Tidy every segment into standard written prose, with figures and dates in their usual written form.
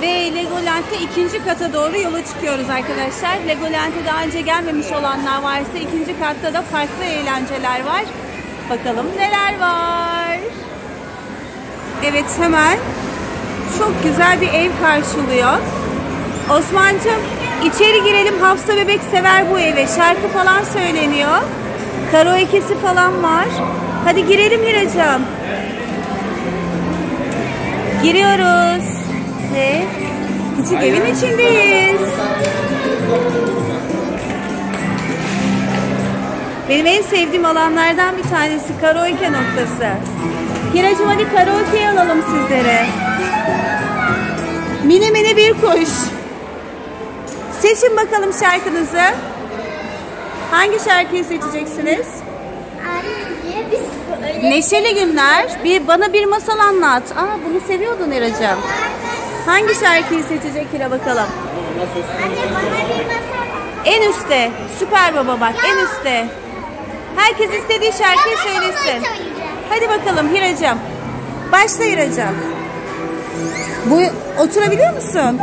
Ve Legoland'de ikinci kata doğru yola çıkıyoruz arkadaşlar. Legoland'e daha önce gelmemiş olanlar varsa ikinci katta da farklı eğlenceler var. Bakalım neler var. Evet, hemen çok güzel bir ev karşılıyor. Osman'cığım, içeri girelim. Hafsa bebek sever bu eve. Şarkı falan söyleniyor. Karaoke'si falan var. Hadi girelim Hiracığım. Giriyoruz. Ve küçük evin içindeyiz. Benim en sevdiğim alanlardan bir tanesi karaoke noktası. Hiracığım, hadi karaoke'yi alalım sizlere. Mini mini bir kuş. Seçin bakalım şarkınızı. Hangi şarkıyı seçeceksiniz? Neşeli günler. Bana bir masal anlat. Bunu seviyordun Hiracığım. Hangi şarkıyı seçecek Hira bakalım? Anne, bana bir masal. En üstte. Süper Baba bak, en üstte. Herkes istediği şarkıyı söylesin. Hadi bakalım Hiracığım. Başla Hiracığım. Oturabiliyor musun?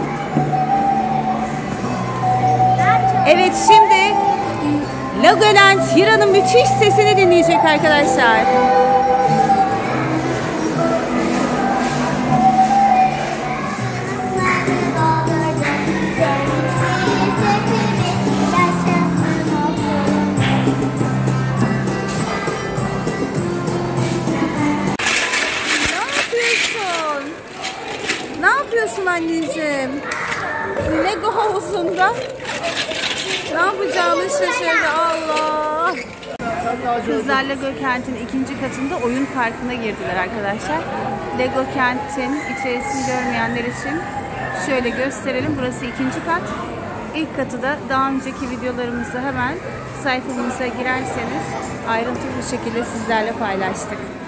Evet, şimdi Legoland Hira'nın müthiş sesini dinleyecek arkadaşlar. Ne yapıyorsun anneciğim? Lego havuzunda ne yapacağını şaşırdı. Allah! Kızlar Lego Kent'in ikinci katında oyun parkına girdiler arkadaşlar. Lego Kent'in içerisini görmeyenler için şöyle gösterelim. Burası ikinci kat. İlk katı da daha önceki videolarımızda hemen sayfamıza girerseniz ayrıntılı bir şekilde sizlerle paylaştık.